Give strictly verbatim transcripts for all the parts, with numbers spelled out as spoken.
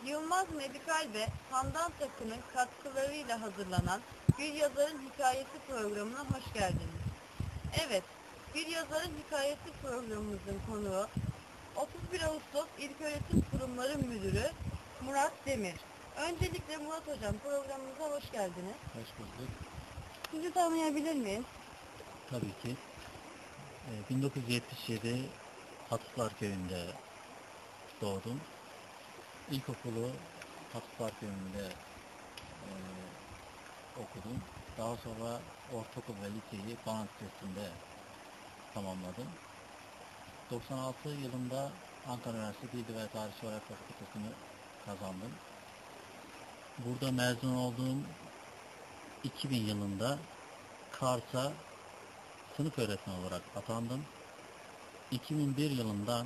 Yılmaz Medikal ve Handan Takı'nın katkılarıyla hazırlanan Bir Yazarın Hikayesi programına hoş geldiniz. Evet, Bir Yazarın Hikayesi programımızın konuğu otuz bir Ağustos İlköğretim Kurumları Müdürü Murat Demir. Öncelikle Murat Hocam, programımıza hoş geldiniz. Hoş bulduk. Sizi tanıyabilir miyiz? Tabii ki. E, bin dokuz yüz yetmiş yedi Atıflar Köyü'nde doğdum. İlkokulu Atıflar Köyü'nde e, okudum. Daha sonra ortaokul ve liseyi Banat Lisesi'nde tamamladım. doksan altı yılında Ankara Üniversitesi Dil ve Tarih Coğrafya Fakültesini kazandım. Burada mezun olduğum iki bin yılında Kars'a sınıf öğretmeni olarak atandım. iki bin bir yılından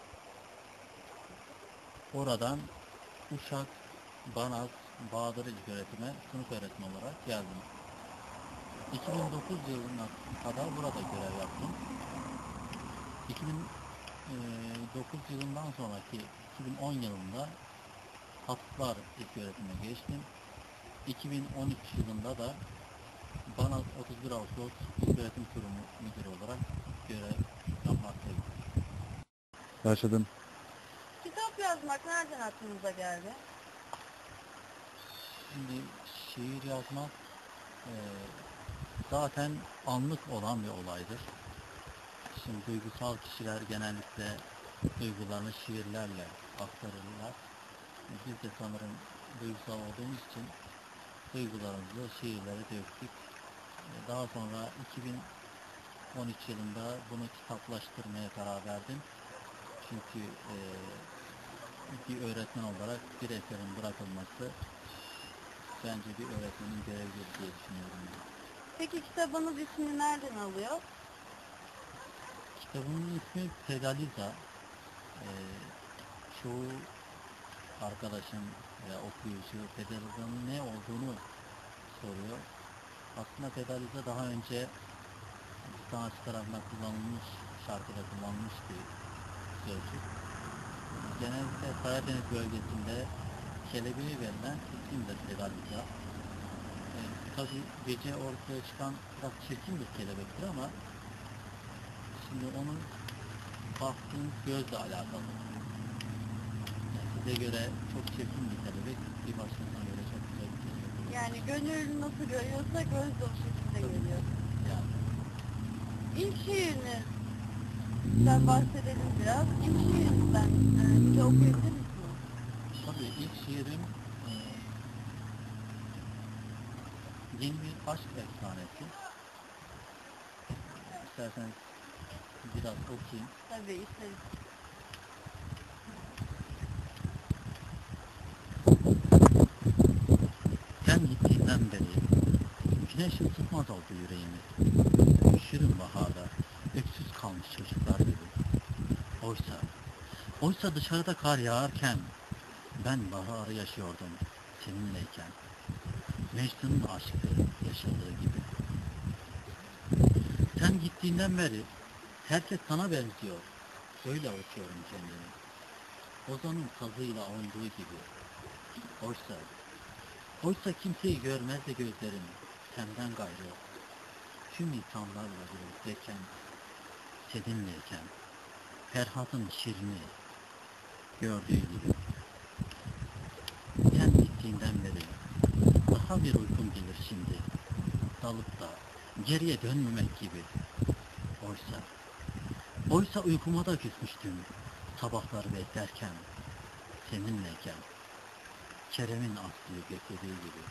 oradan Uşak, Banat, Bahadır İlköğretim'e sınıf öğretmeni olarak geldim. iki bin dokuz yılına kadar burada görev yaptım. iki bin dokuz yılından sonraki iki bin on yılında Atıflar İlköğretim'e geçtim. iki bin on üç yılında da Banat otuz bir Ağustos İlköğretim Kurumu Müdürü olarak görev yapmaktayım. Başladım. Kitap yazmak nereden aklınıza geldi? Şimdi şiir yazmak e, zaten anlık olan bir olaydır. Şimdi duygusal kişiler genellikle duygularını şiirlerle aktarırlar. Biz de sanırım duygusal olduğumuz için duygularımızı şiirlere döktük. Daha sonra iki bin on üç yılında bunu kitaplaştırmaya karar verdim. Çünkü e, bir öğretmen olarak bir eserin bırakılması bence bir öğretmenin görevidir diye düşünüyorum. Peki kitabınız ismini nereden alıyor? Kitabımın ismi Pedaliza. Ee, çoğu arkadaşım ve okuyucu Pedaliza'nın ne olduğunu soruyor. Aslında Pedaliza daha önce bir sanatçı tarafından kullanılmış, şarkıda kullanılmış bir sözcük. Genellikle Karadeniz bölgesinde kelebeğe verilen isimdir Pedaliza. Ee, Tabi gece ortaya çıkan biraz çirkin bir kelebektir ama şimdi onun baktığınız gözle alakalı. Yani size göre çok çirkin bir kelebek, bir başkasına göre çok güzel bir kelebek. Yani gönül nasıl görüyorsa göz de o şekilde görüyor. Yani İlk şiirinizden bahsedelim biraz. İlk şiirinizden e, bize okuyabilir misiniz? tabii ilk şiirim e, yeni bir aşk efsanesi. İsterseniz biraz okuyayım. Tabii isteriz. Sen gittiğinden beri güneş ısıtmaz oldu yüreğimi. Üşürüm baharda, öksüz kalmış çocuklar gibi. Oysa, oysa dışarıda kar yağarken ben baharı yaşıyordum seninleyken. Mecnun'un aşkı yaşadığı gibi. Sen gittiğinden beri herkes sana benziyor. Öyle avutuyorum kendimi. Ozan'ın sazıyla olduğu gibi. Oysa, oysa kimseyi görmezdi gözlerim senden gayrı. Tüm insanlarla birlikteyken, seninleyken, Ferhat'ın şirini gördüğü gibi. Sen gittiğinden beri daha bir uykum gelir şimdi. Dalıp da geriye dönmemek gibi. Oysa, oysa uykuma da küsmüştüm sabahları beklerken, seninleyken, Kerem'in Aslı'yı beklediği gibi.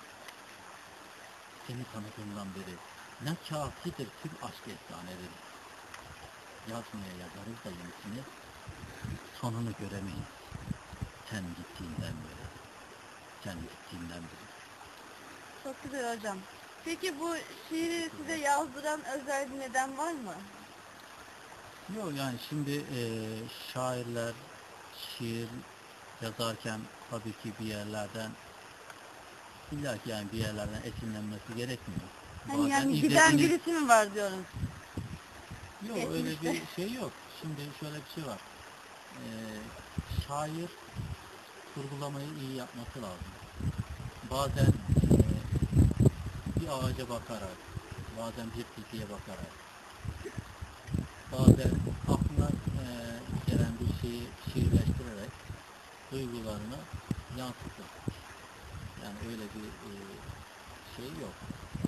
Seni tanıdığımdan beri ne kafidir tüm aşk efsaneleri. Yazmaya yazarız da yenisini, sonunu göremeyiz. Sen gittiğinden beri, sen gittiğinden beri. Çok güzel hocam. Peki bu şiiri size yazdıran özel bir neden var mı? Yok yani şimdi e, şairler şiir yazarken tabii ki bir yerlerden illa ki yani bir yerlerden esinlenmesi gerekmiyor. Hani Bazen yani giden izlediğiniz... birisi mi var diyorum. Yok öyle bir şey yok. Şimdi şöyle bir şey var. Ee, şair kurgulamayı iyi yapması lazım. Bazen e, bir ağaca bakarak, bazen bir tilkiye bakarak, bazen aklına e, gelen bir şeyi şiirleştirerek duygularını yansıtır. Yani öyle bir e, şey yok.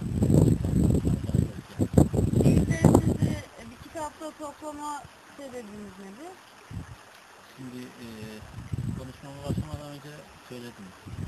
Şiirlerinizi e, bir kitapta toplama sebebiniz nedir? Şimdi e, konuşmama başlamadan önce söyledim.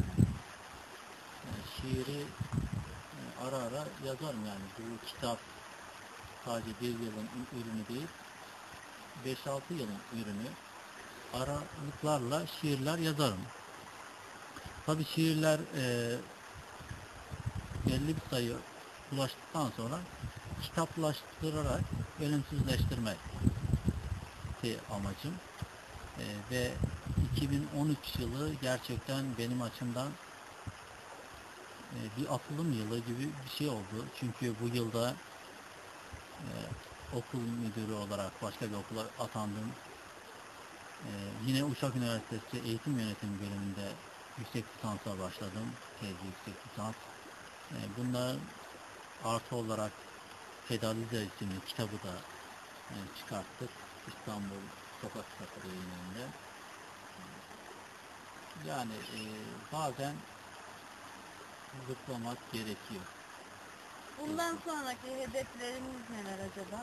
Yani şiiri e, ara ara yazarım yani. Bu kitap sadece bir yılın ürünü değil, beş altı yılın ürünü. Aralıklarla şiirler yazarım. Tabi şiirler e, belli bir sayı ulaştıktan sonra kitaplaştırarak ölümsüzleştirmek amacım. E, ve iki bin on üç yılı gerçekten benim açımdan e, bir atılım yılı gibi bir şey oldu. Çünkü bu yılda e, okul müdürü olarak başka bir okula atandım. E, yine Uşak Üniversitesi Eğitim Yönetimi bölümünde yüksek lisansa başladım. Tezli yüksek lisans. E, bunlar artı olarak Pedalize isimli kitabı da e, çıkarttık. İstanbul Sokak Kitapları Yayınları'nda. Yani e, bazen zıplamak gerekiyor. Bundan sonraki hedefleriniz neler acaba?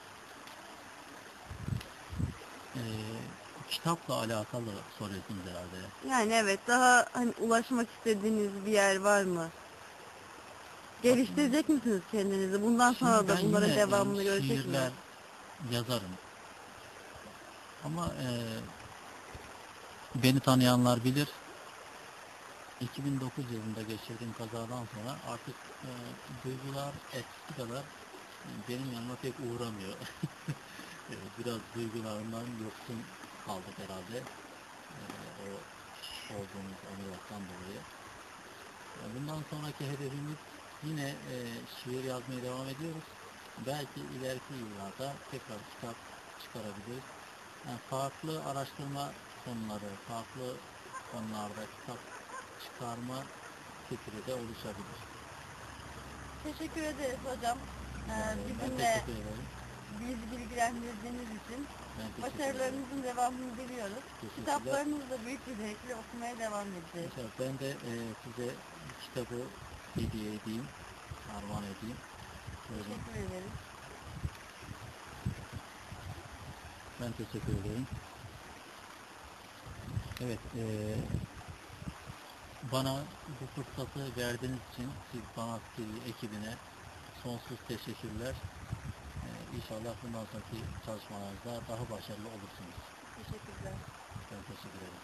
E, kitapla alakalı soruyorsunuz herhalde. Yani evet, daha hani ulaşmak istediğiniz bir yer var mı? Geliştirecek misiniz kendinizi? Bundan Şimdi sonra da ben bunların yine devamını e, görecek miyiz? şiirler yazarım. Ama e, beni tanıyanlar bilir. iki bin dokuz yılında geçirdiğim kazadan sonra artık e, duygular eskisi kadar e, benim yanıma pek uğramıyor. e, biraz duygularından yoksun kaldık herhalde. E, o olduğumuz ameliyattan dolayı. E, bundan sonraki hedefimiz yine e, şiir yazmaya devam ediyoruz. Belki ileriki yıllarda tekrar kitap çıkarabiliriz. Yani farklı araştırma konuları, farklı konularda kitap çıkarma fikri de oluşabilir. Teşekkür ederiz hocam. Ee, Yani ben bizimle teşekkür ederim. bizi bilgilendirdiğiniz için Ben teşekkür ederim. başarılarınızın devamını diliyoruz. Teşekkürler. Kitaplarınızı da büyük bir zevkle okumaya devam edeceğiz. İnşallah ben de e, size bu kitabı hediye edeyim, armağan edeyim. Buyurun. Teşekkür ederiz. Ben teşekkür ederim. Evet, e, bana bu fırsatı verdiğiniz için siz Sanat T V ekibine sonsuz teşekkürler. Ee, İnşallah bundan sonraki çalışmalarınızda daha başarılı olursunuz. Teşekkürler. Ben teşekkür ederim.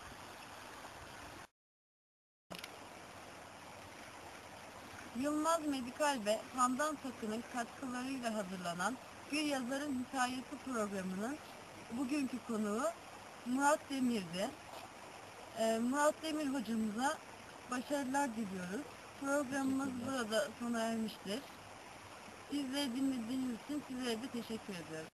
Yılmaz Medikal ve Handan Takı'nın katkılarıyla hazırlanan Bir Yazarın Hikayesi programının bugünkü konuğu Murat Demir'di. Ee, Murat Demir hocamıza başarılar diliyoruz. Programımız burada sona ermiştir. Sizleri dinlediğiniz için sizlere de teşekkür ediyorum.